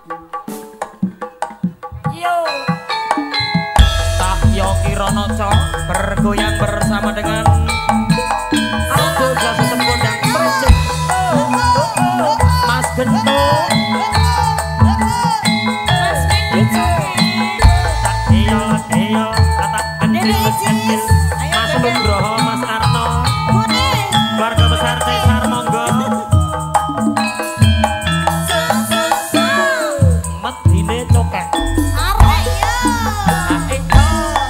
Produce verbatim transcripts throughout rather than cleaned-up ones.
Yo Cahyo Kironoco bergoyang bersama dengan Aldo Jasa Tembon dan Presiden Mas Gento Mas Gento tak iyo iyo kata gentil gentil Mas Nugroho Mas Arno keluarga besar Cesar monggo medine cokek arek yo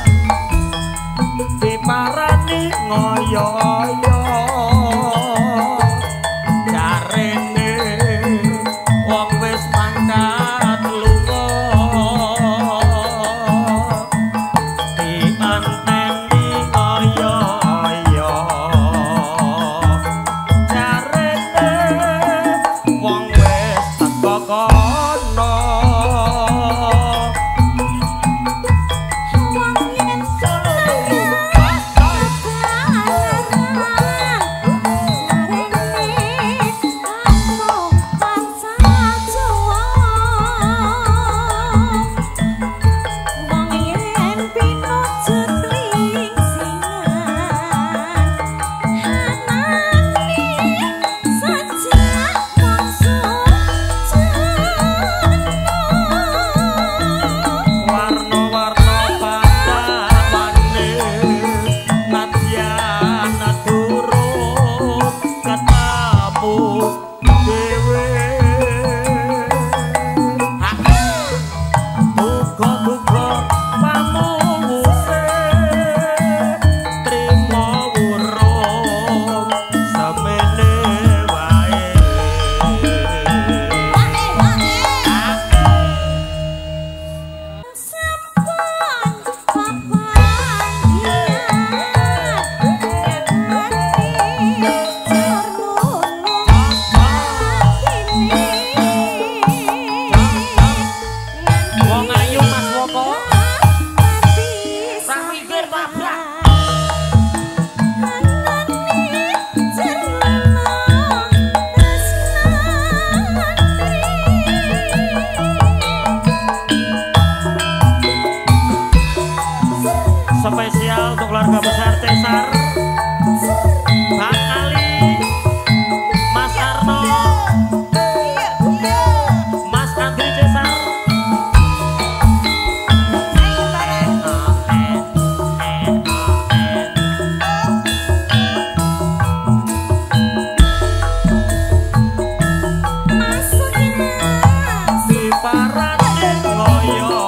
diparani ngoyo yo jarene wong wis mangkat lunga dianteni ngoyo yo jarene wong wis teko kono spesial untuk keluarga besar Cesar Bang Ali Mas Arno Mas Andri Cesar di parane ngoyo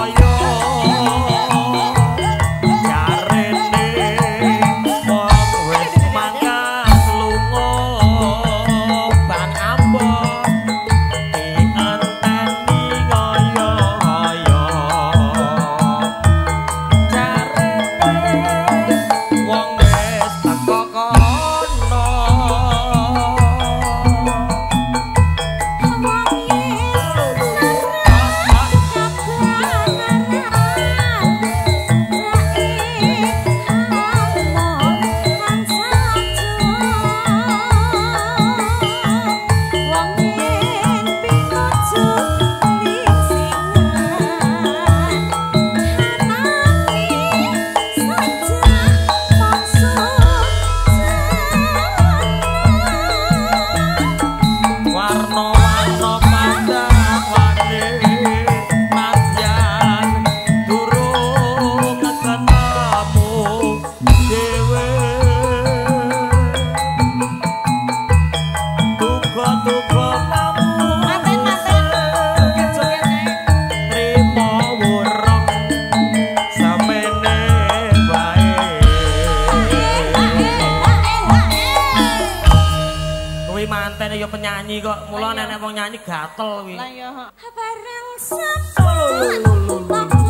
penyanyi kok, mula nenek wong nyanyi gatel wi. Lah ya. Bareng sepuluh